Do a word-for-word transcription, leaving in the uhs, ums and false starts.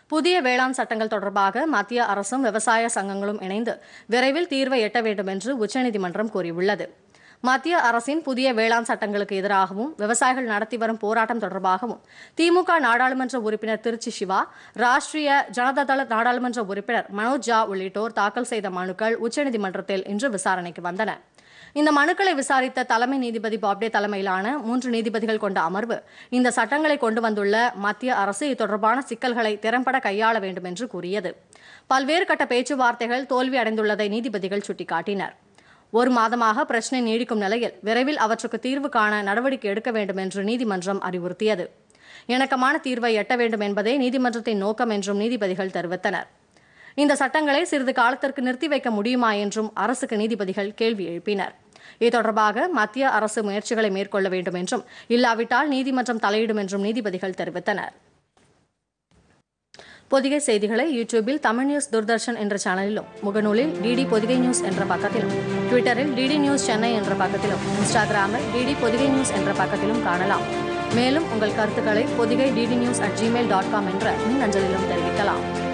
புதிய வேளாண் சட்டங்கள் தொடர்பாக மத்திய அரசும் விவசாய சங்கங்களும் இணைந்து விரைவில் தீர்வை எட்ட வேண்டும் என்று உச்சநீதிமன்றம் கூறியுள்ளது. மத்திய அரசின் புதிய வேளாண் சட்டங்களுக்கு எதிராகவும் விவசாயிகள் நடத்தி வரும் போராட்டம் தொடர்பாகவும் திமுக நாடாளுமன்ற உறுப்பினர் திருச்சி சிவா, ராஷ்டிரிய ஜனதாதள நாடாளுமன்ற உறுப்பினர் மனோஜ் ஜா உள்ளிட்டோர் தாக்கல் செய்த மனுக்கள் உச்சநீதிமன்றத்தில் இன்று விசாரணைக்கு வந்தன. இந்த மனுக்களை விசாரித்த தலைமை நீதிபதி பாப்டே தலைமையிலான மூன்று நீதிபதிகள் கொண்ட அமர்வு இந்த சட்டங்களை கொண்டு வந்துள்ள மத்திய அரசு இது தொடர்பான சிக்கல்களை திறம்பட கையாள வேண்டும் என்று கூறியது. பல்வேறு கட்ட பேச்சுவார்த்தைகள் தோல்வி அடைந்துள்ளதை நீதிபதிகள் சுட்டிக்காட்டினர். ஒரு மாதமாக பிரச்சினை நீடிக்கும் நிலையில் விரைவில் அவற்றுக்கு தீர்வு காண நடவடிக்கை எடுக்க வேண்டும் என்று நீதிமன்றம் அறிவுறுத்தியது. இணக்கமான தீர்வை எட்ட வேண்டும் என்பதே நீதிமன்றத்தின் நோக்கம் என்றும் நீதிபதிகள் தெரிவித்தனர். இந்த சட்டங்களை சிறிது காலத்திற்கு நிறுத்தி வைக்க முடியுமா என்றும் அரசுக்கு நீதிபதிகள் கேள்வி எழுப்பினர். இது தொடர்பாக மத்திய அரசு முயற்சிகளை மேற்கொள்ள வேண்டும் என்றும், இல்லாவிட்டால் நீதிமன்றம் தலையிடும் என்றும் நீதிபதிகள் தெரிவித்தனர். பொதிகை செய்திகளை யூடியூபில் தமிழ் நியூஸ் தூர்தர்ஷன் என்ற சேனலிலும், முகநூலில் டிடி பொதிகை நியூஸ் என்ற பக்கத்திலும், ட்விட்டரில் டிடி நியூஸ் சென்னை என்ற பக்கத்திலும், இன்ஸ்டாகிராமில் டிடி பொதிகை நியூஸ் என்ற பக்கத்திலும் காணலாம். மேலும் உங்கள் கருத்துக்களை Podhigai DD news at Gmail dot com என்ற மின்னஞ்சலிலும் தெரிவிக்கலாம்.